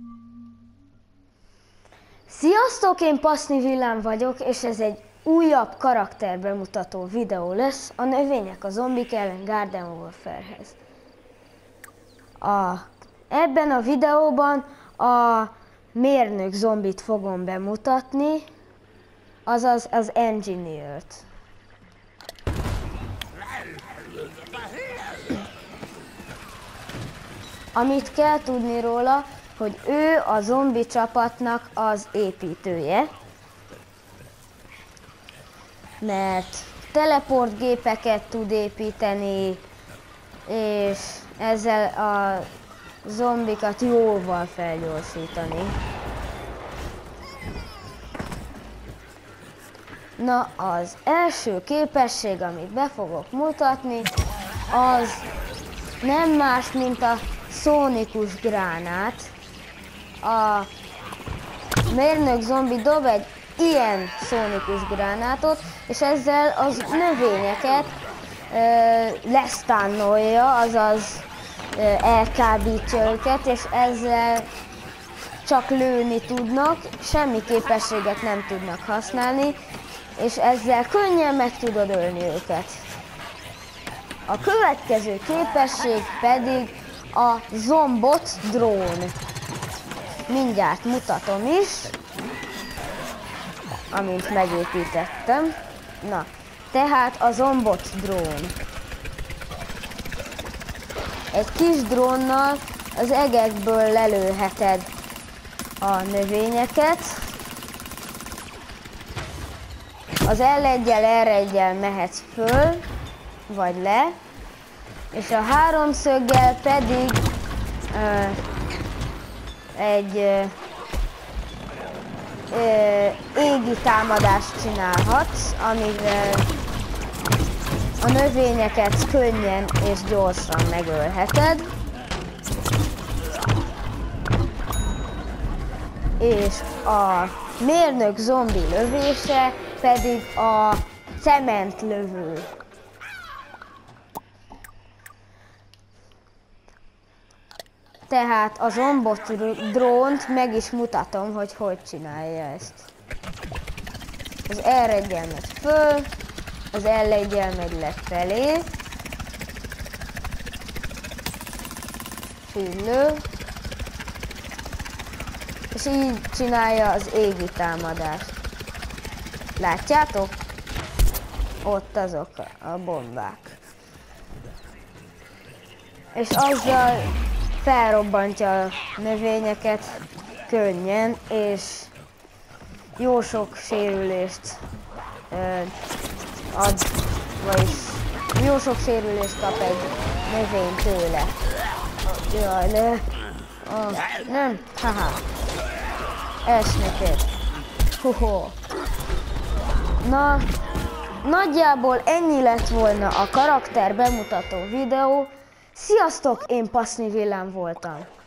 Sziasztok, én Passni Villám vagyok, és ez egy újabb karakterbemutató videó lesz a Növények a zombik ellen Garden Warfare-hez. Ebben a videóban a mérnök zombit fogom bemutatni, azaz az Engineert. Amit kell tudni róla, hogy ő a zombi csapatnak az építője, mert teleportgépeket tud építeni, és ezzel a zombikat jóval felgyorsítani. Na, az első képesség, amit be fogok mutatni, az nem más, mint a szónikus gránát. A mérnök zombi dob egy ilyen szónikus gránátot, és ezzel az növényeket lesztánnolja, azaz elkábítja őket, és ezzel csak lőni tudnak, semmi képességet nem tudnak használni, és ezzel könnyen meg tudod ölni őket. A következő képesség pedig a zombot drón. Mindjárt mutatom is, amint megépítettem. Na, tehát a zombot drón. Egy kis drónnal az egekből lelőheted a növényeket. Az L1-jel, R1-jel mehetsz föl, vagy le, és a háromszöggel pedig egy égi támadást csinálhatsz, amivel a növényeket könnyen és gyorsan megölheted. És a mérnök zombi lövése pedig a cementlövő. Tehát a zombot drónt meg is mutatom, hogy hogy csinálja ezt. Az R1-jel megy föl, az L1-jel megy lefelé, és így lő, és így csinálja az égi támadást. Látjátok? Ott azok a bombák. És azzal felrobbantja a növényeket könnyen, és jó sok sérülést ad, vagyis jó sok sérülést kap egy növény tőle. Jaj, ne! Nem? Haha! Esni kell. Hoho! Na, nagyjából ennyi lett volna a karakter bemutató videó. Sziasztok, én Passni Villám voltam.